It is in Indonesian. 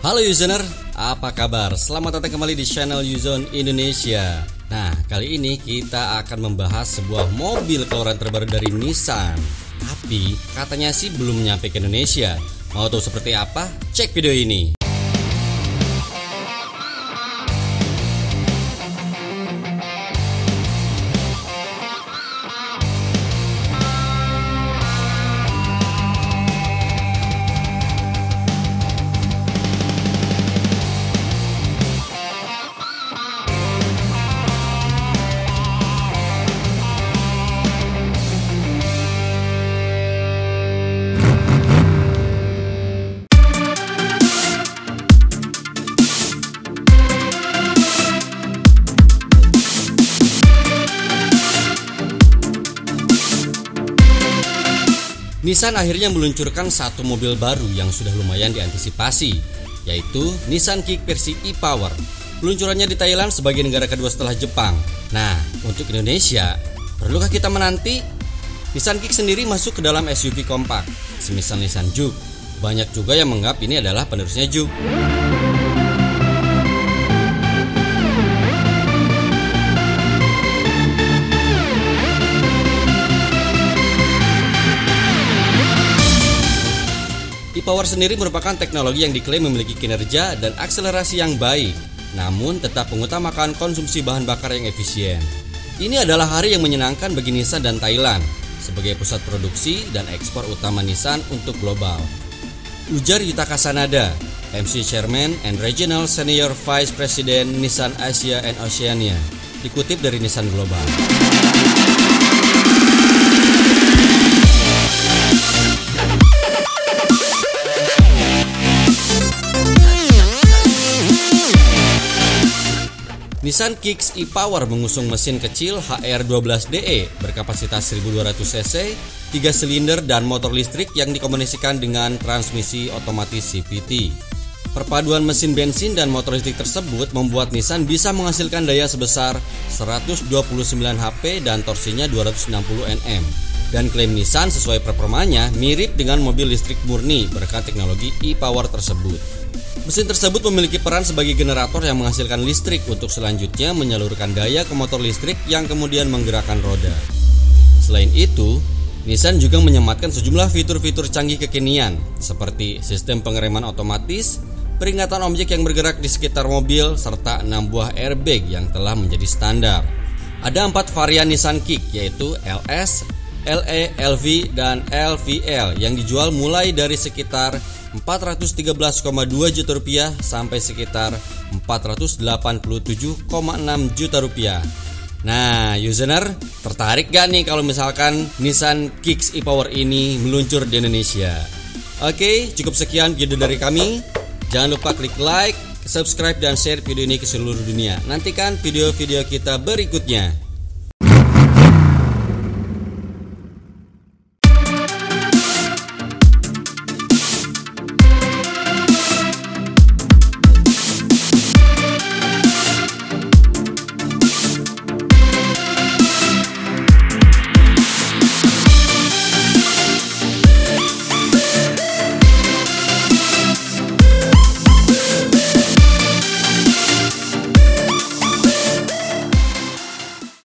Halo Uzoner, apa kabar? Selamat datang kembali di channel Uzone Indonesia. Nah, kali ini kita akan membahas sebuah mobil keluaran terbaru dari Nissan. Tapi katanya sih belum nyampe ke Indonesia. Mau tahu seperti apa? Cek video ini. Nissan akhirnya meluncurkan satu mobil baru yang sudah lumayan diantisipasi, yaitu Nissan Kick versi e-Power. Peluncurannya di Thailand sebagai negara kedua setelah Jepang. Nah, untuk Indonesia, perlukah kita menanti? Nissan Kick sendiri masuk ke dalam SUV kompak, semisal Nissan Juke. Banyak juga yang menganggap ini adalah penerusnya Juke. E-Power sendiri merupakan teknologi yang diklaim memiliki kinerja dan akselerasi yang baik, namun tetap mengutamakan konsumsi bahan bakar yang efisien. Ini adalah hari yang menyenangkan bagi Nissan dan Thailand sebagai pusat produksi dan ekspor utama Nissan untuk global. Ujar Yutaka Sanada, MC Chairman and Regional Senior Vice President Nissan Asia and Oceania, dikutip dari Nissan Global. Nissan Kicks e-Power mengusung mesin kecil HR12DE berkapasitas 1200 cc, 3 silinder dan motor listrik yang dikombinasikan dengan transmisi otomatis CVT. Perpaduan mesin bensin dan motor listrik tersebut membuat Nissan bisa menghasilkan daya sebesar 129 HP dan torsinya 260 Nm. Dan klaim Nissan sesuai performanya mirip dengan mobil listrik murni berkat teknologi e-Power tersebut. Mesin tersebut memiliki peran sebagai generator yang menghasilkan listrik untuk selanjutnya menyalurkan daya ke motor listrik yang kemudian menggerakkan roda. Selain itu, Nissan juga menyematkan sejumlah fitur-fitur canggih kekinian seperti sistem pengereman otomatis, peringatan objek yang bergerak di sekitar mobil, serta 6 buah airbag yang telah menjadi standar. Ada 4 varian Nissan Kick yaitu LS, LE, LV, dan LVL yang dijual mulai dari sekitar 413,2 juta rupiah sampai sekitar 487,6 juta rupiah. Nah, Uzoner, tertarik gak nih kalau misalkan Nissan Kicks e-Power ini meluncur di Indonesia? Oke, cukup sekian video dari kami. Jangan lupa klik like, subscribe, dan share video ini ke seluruh dunia. Nantikan video-video kita berikutnya.